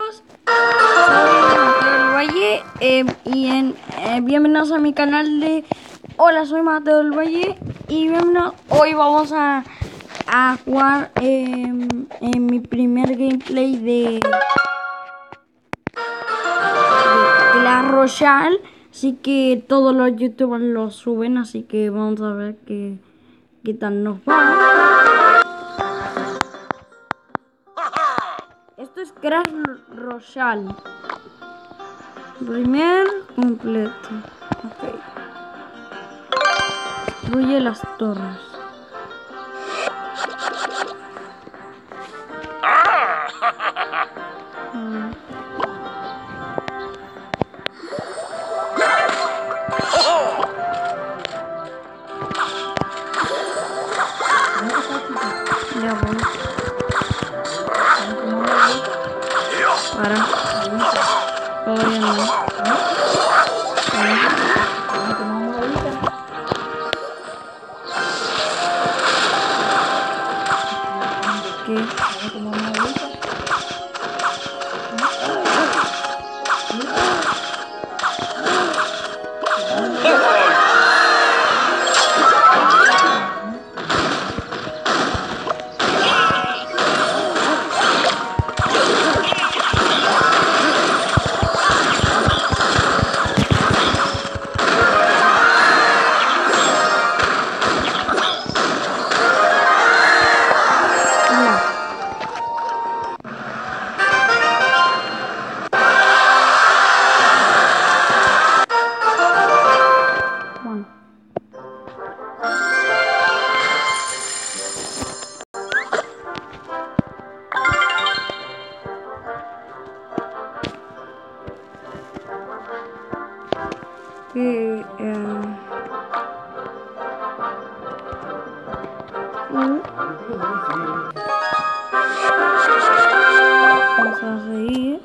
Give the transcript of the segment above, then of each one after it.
chicos, soy Mateo del Valle bienvenidos a mi canal de Hola, soy Mateo del Valle y bienvenidos. Hoy vamos a jugar en mi primer gameplay de Clash Royale. Así que todos los youtubers lo suben, así que vamos a ver qué tal nos va. Esto es Clash Royale. Primer completo. Ok. Destruye las torres. Ya voy. Para. Todavía no. Vamos a seguir.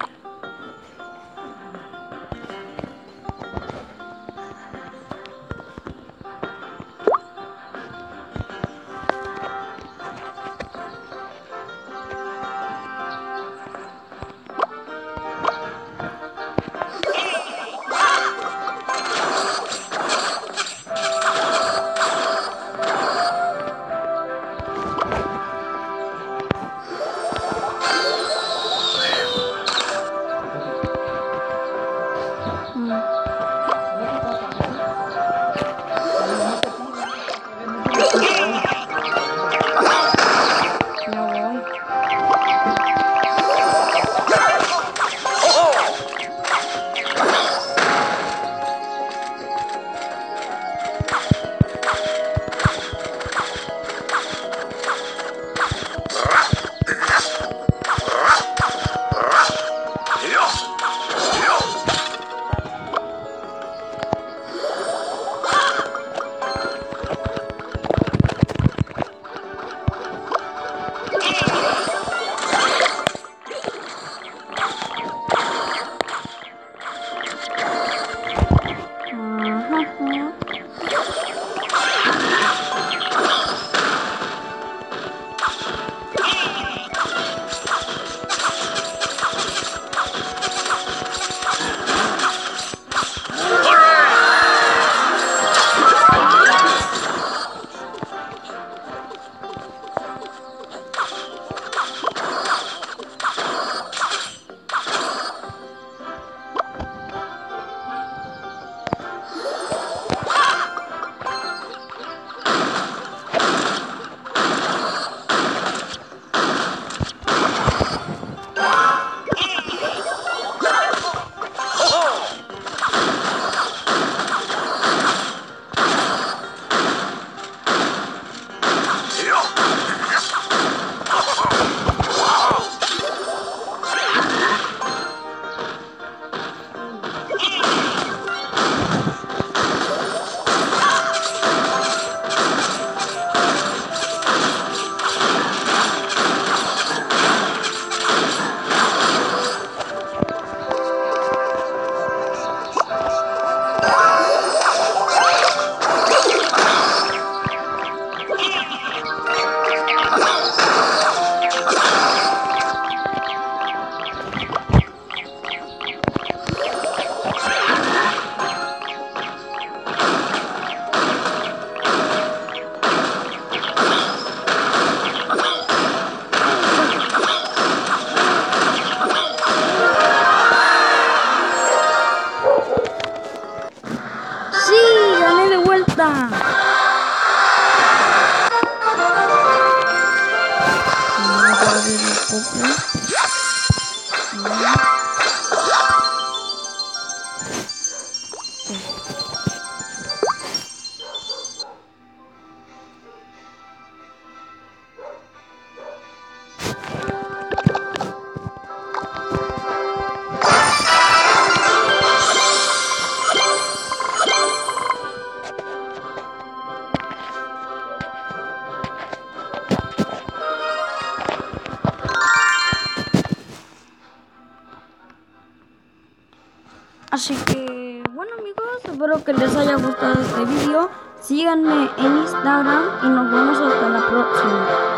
Así que, bueno amigos, espero que les haya gustado este vídeo. Síganme en Instagram y nos vemos hasta la próxima.